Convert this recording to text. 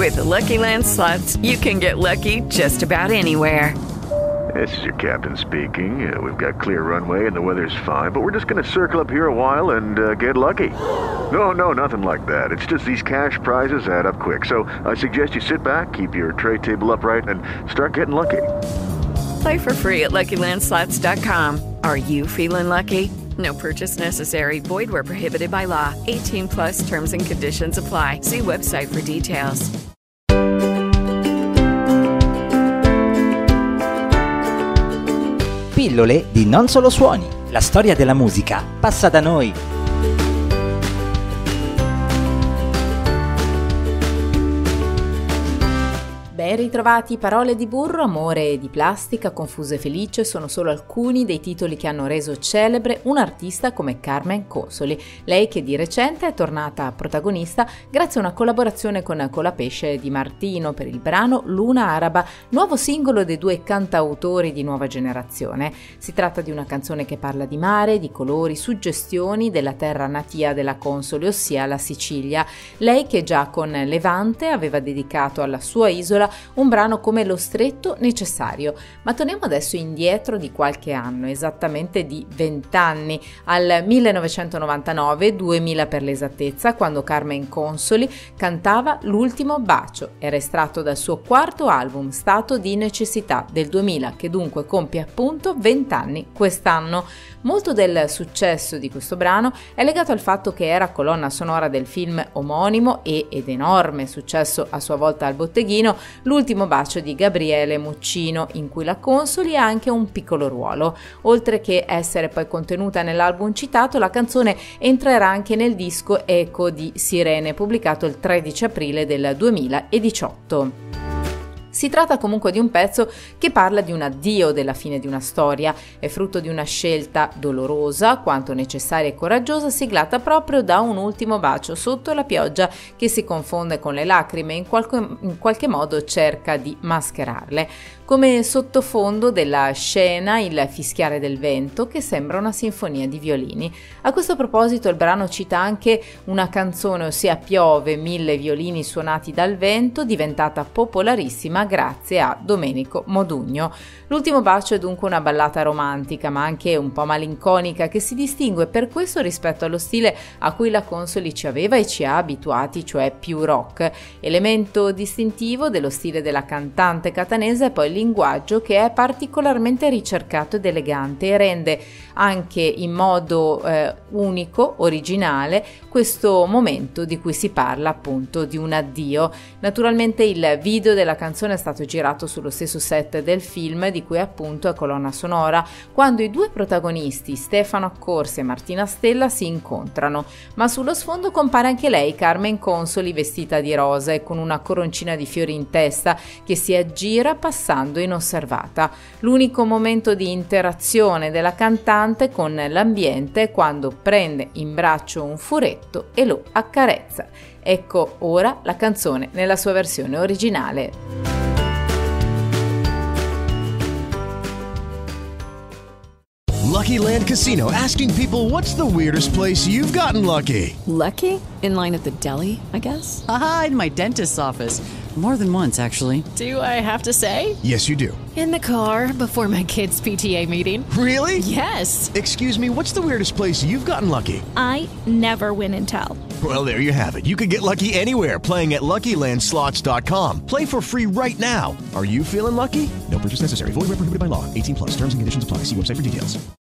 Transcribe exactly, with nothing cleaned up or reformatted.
With the Lucky Land Slots, you can get lucky just about anywhere. This is your captain speaking. Uh, we've got clear runway and the weather's fine, but we're just going to circle up here a while and uh, get lucky. No, no, nothing like that. It's just these cash prizes add up quick. So I suggest you sit back, keep your tray table upright, and start getting lucky. Play for free at Lucky Land Slots dot com. Are you feeling lucky? No purchase necessary. Void where prohibited by law. eighteen plus terms and conditions apply. See website for details. Pillole di Non Solo Suoni. La storia della musica passa da noi. Ben ritrovati. Parole di burro, amore e di plastica, confuso e felice sono solo alcuni dei titoli che hanno reso celebre un artista come Carmen Consoli, lei che di recente è tornata protagonista grazie a una collaborazione con Colapesce Di Martino per il brano Luna Araba, nuovo singolo dei due cantautori di nuova generazione. Si tratta di una canzone che parla di mare, di colori, suggestioni della terra natia della Consoli, ossia la Sicilia. Lei che già con Levante aveva dedicato alla sua isola un brano come Lo stretto necessario. Ma torniamo adesso indietro di qualche anno, esattamente di vent'anni, al millenovecentonovantanove, duemila per l'esattezza, quando Carmen Consoli cantava L'ultimo bacio. Era estratto dal suo quarto album, Stato di necessità, del duemila, che dunque compie appunto vent'anni quest'anno. Molto del successo di questo brano è legato al fatto che era colonna sonora del film omonimo e ed enorme successo a sua volta al botteghino L'ultimo bacio di Gabriele Muccino, in cui la Consoli ha anche un piccolo ruolo. Oltre che essere poi contenuta nell'album citato, la canzone entrerà anche nel disco Eco di Sirene, pubblicato il tredici aprile del duemiladiciotto. Si tratta comunque di un pezzo che parla di un addio della fine di una storia, è frutto di una scelta dolorosa quanto necessaria e coraggiosa, siglata proprio da un ultimo bacio sotto la pioggia che si confonde con le lacrime e in qualche, in qualche modo cerca di mascherarle. Come sottofondo della scena il fischiare del vento che sembra una sinfonia di violini. A questo proposito il brano cita anche una canzone, ossia Piove, mille violini suonati dal vento, diventata popolarissima grazie a Domenico Modugno. L'ultimo bacio è dunque una ballata romantica ma anche un po' malinconica che si distingue per questo rispetto allo stile a cui la Consoli ci aveva e ci ha abituati, cioè più rock. Elemento distintivo dello stile della cantante catanese è poi il linguaggio, che è particolarmente ricercato ed elegante e rende anche in modo eh, unico, originale, questo momento di cui si parla, appunto di un addio. Naturalmente il video della canzone è stato girato sullo stesso set del film di cui appunto è colonna sonora, quando i due protagonisti Stefano Accorsi e Martina Stella si incontrano, ma sullo sfondo compare anche lei, Carmen Consoli, vestita di rosa e con una coroncina di fiori in testa, che si aggira passando inosservata. L'unico momento di interazione della cantante con l'ambiente è quando prende in braccio un furetto e lo accarezza. Ecco ora la canzone nella sua versione originale. Lucky Land Casino, asking people, what's the weirdest place you've gotten lucky? Lucky? In line at the deli, I guess? Aha, in my dentist's office. More than once, actually. Do I have to say? Yes, you do. In the car before my kids' P T A meeting. Really? Yes. Excuse me, what's the weirdest place you've gotten lucky? I never win and tell. Well, there you have it. You can get lucky anywhere, playing at Lucky Land Slots dot com. Play for free right now. Are you feeling lucky? No purchase necessary. Void where prohibited by law. eighteen plus. Terms and conditions apply. See website for details.